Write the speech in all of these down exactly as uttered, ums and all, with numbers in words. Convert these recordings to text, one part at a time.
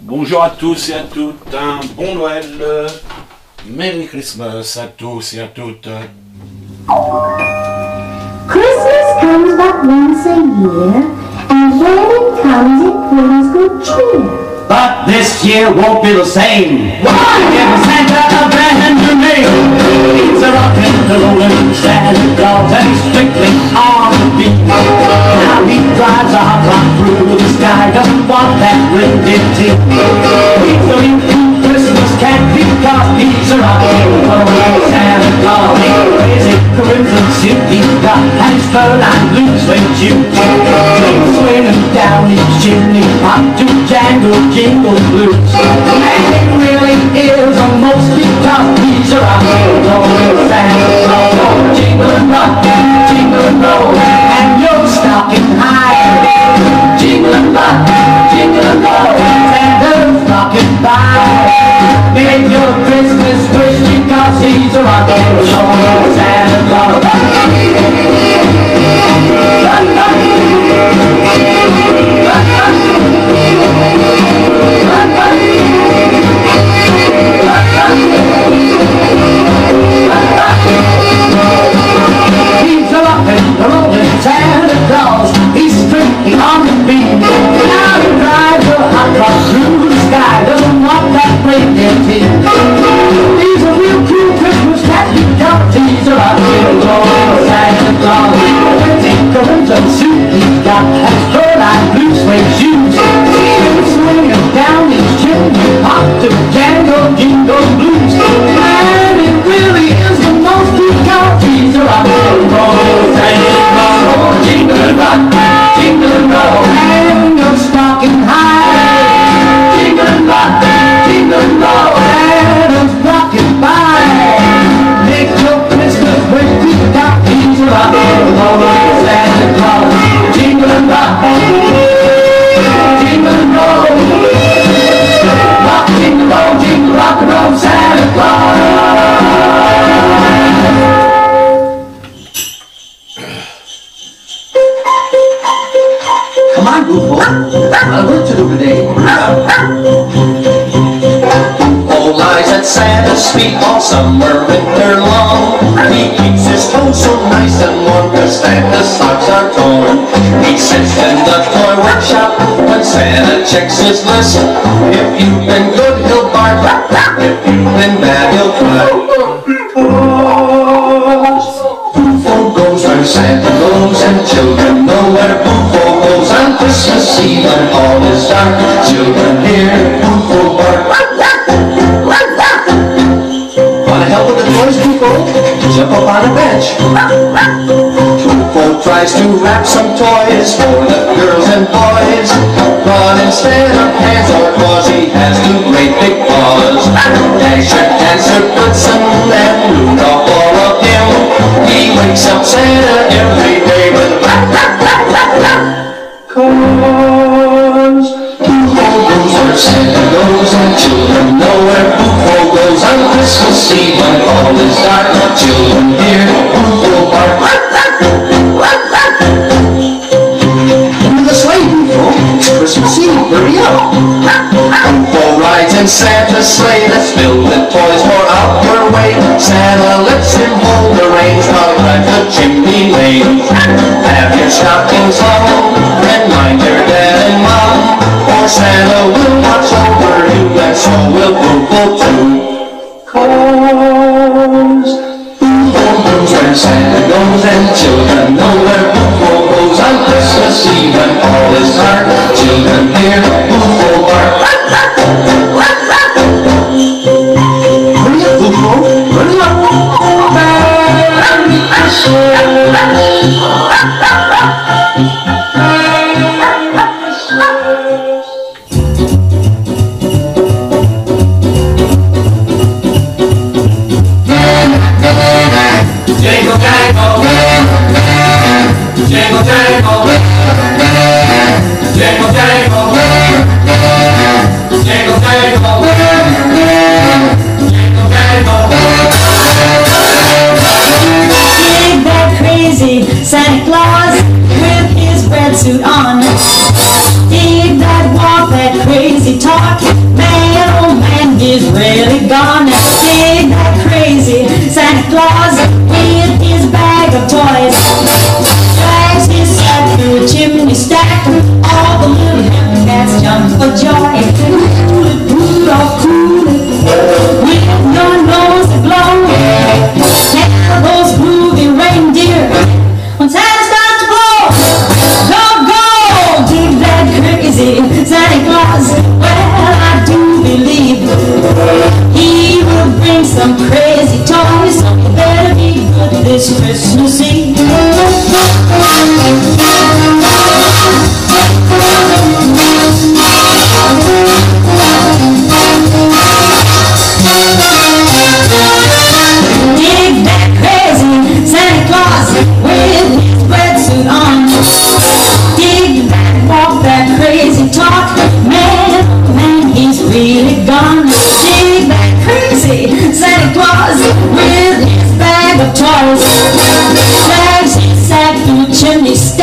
Bonjour à tous et à toutes, un bon Noël, Merry Christmas à tous et à toutes. Christmas comes but once a year, and when it comes it brings good cheer. But this year won't be the same. Why? Give Santa a brand new name. He's a rockin', the rollin' Santa Claus, and he's strictly on the beat. Now he drives a hot rod through the sky, doesn't want that rented tea. He's a little Christmas cat because he's a rockin', rollin' Santa Claus. He's a crazy crimson suit he's got, and his fur-lined blue suede shoes. He's swinging down his chimney pot to jangle jingle blues. And it really is a most because he's a rockin' rollin' Santa Claus. Oh, jingle and rock, jingle and roll, and you're stocking high. Jingle and rock, jingle and roll, Santa's rockin' by. Make your Christmas wish because he's a rockin' rollin' Santa Claus. He's a rockin', rollin' Santa Claus. He's strictly on the beat. Now he drives a hot rod through the sky. Doesn't want that reindeer tea. He's a real cool Christmas cat because he's a rockin' rollin' Santa Claus. Twenty crimson suit he's got, and his fur-lined blue suede shoes. He's swinging down his chimney pot to jangle jingle blues. And it really is the most because he's a rockin' rollin' Santa Claus. Oh, jingle and rock, jingle and roll, and you're stocking high. Jingle and rock, jingle and roll, and it's rockin' by. Make your Christmas wish because he's a rockin' rollin' Santa Claus. Jingle and rock, jingle and roll, rock, jingle, roll, jingle, rock and roll, Santa Claus. Come on, Goofo. I've work to do today. Goofo lies at Santa's feet all summer, winter long. He keeps his toes so nice and warm cause Santa's socks are torn. He sits in the toy workshop when Santa checks his list. If you've been good, he'll bark. If you've been bad, he'll cry. Goofo goes where Santa goes, and children know where Goofo goes. On Christmas Eve when all is dark, children hear Goofo bark. Wanna help with the toys, Goofo? Jump up on a bench. Goofo tries to wrap some toys for the girls and boys, but instead of hands or claws, he has two great big paws. Dasher, Dancer, Blitzen, and Rudolph, all of him. He wakes up Santa every day with rap, rap, rap, rap, rap. Cause Goofo goes where Santa goes, and children know where Goofo goes. On Christmas Eve when all is dark, children hear Goofo bark. Into the sleigh, Goofo. It's Christmas Eve, hurry up. Goofo rides in Santa's sleigh that's filled with toys for out your way. Santa lets him hold the reins while he drives the chimney lane. Have your stockings hung and mind your dad and mom, for Santa will watch over you, and so will Goofo too. Cause Goofo goes where Santa goes, and children know where Goofo goes. On Christmas Eve when all is dark, children hear Goofo bark. Hurry up, Goofo, hurry up. Merry Christmas. Jingle jangle, jingle jangle, jingle jangle, jingle jangle, jingle jangle. Big bad crazy Santa Claus with his red suit on. Big bad walk, that crazy talk. is really gonna dig that crazy Santa Claus with his bag of toys. Drags his sack through a chimney stack, all the little hip cats jump for joy. Cool it, Rudolph, cool it, with your nose aglow. Tell those groovy reindeer when Santa starts to blow. Go, go, dig that crazy Santa Claus. Well, I do believe he will bring some crazy toys. You better be good this Christmas Eve. Dig that crazy Santa Claus with his wetsuit on. Dig that walk, that crazy talk. Man, man, he's really gone. Dig that crazy Santa Claus with his bag of toys. Drags his sack through chimney stacks.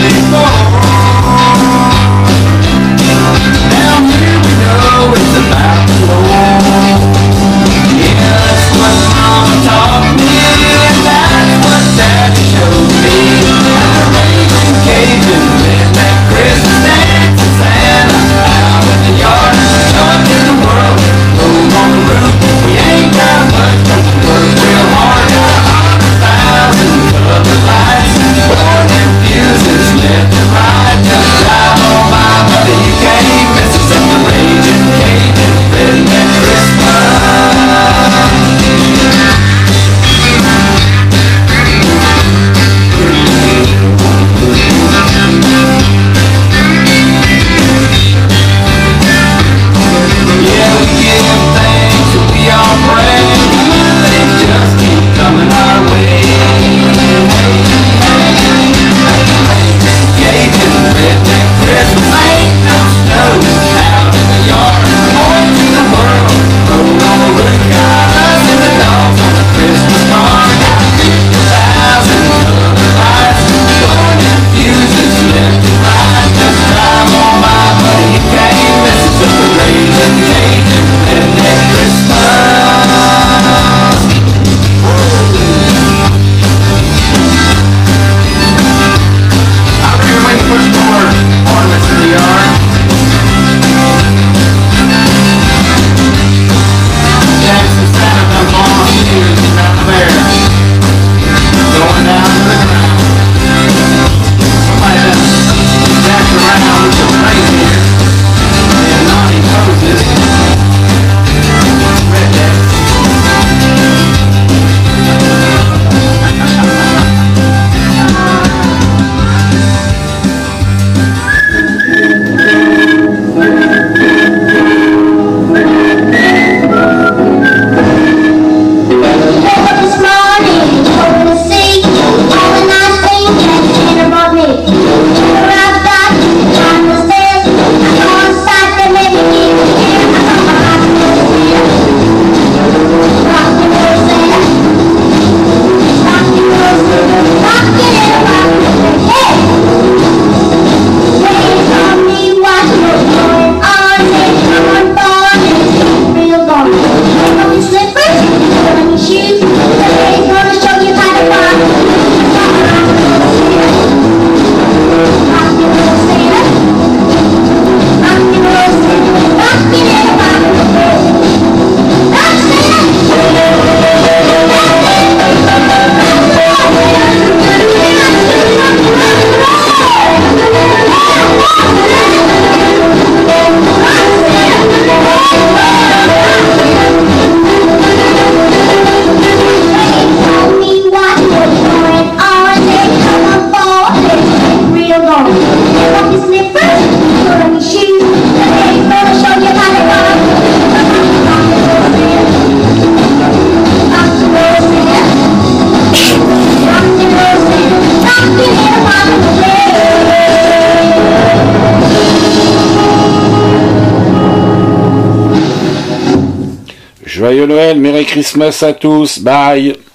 Joyeux Noël, Merry Christmas à tous, bye.